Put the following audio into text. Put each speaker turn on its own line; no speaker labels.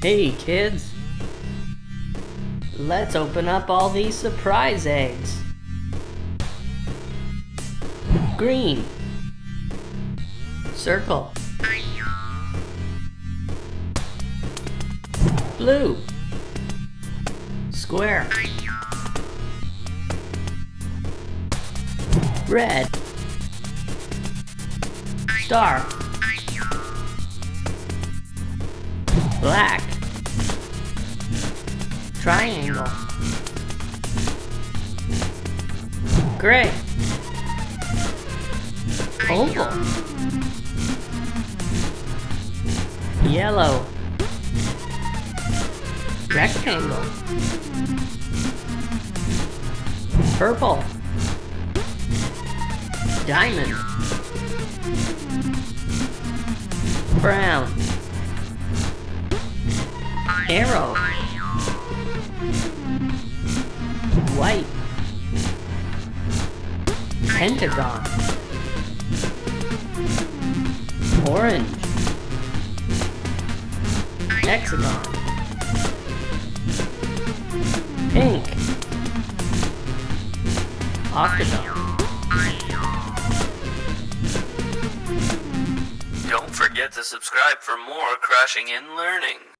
Hey kids, let's open up all these surprise eggs. Green, circle. Blue, square. Red, star. Black, triangle. Gray, oval. Yellow, rectangle. Purple, diamond. Brown, arrow. White, pentagon. Orange, hexagon. Pink, octagon.
Don't forget to subscribe for more Crashing in Learning.